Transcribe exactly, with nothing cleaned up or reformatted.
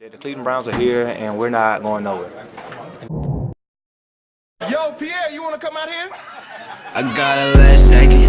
The Cleveland Browns are here, and we're not going nowhere. Yo, Pierre, you want to come out here? I got a last second.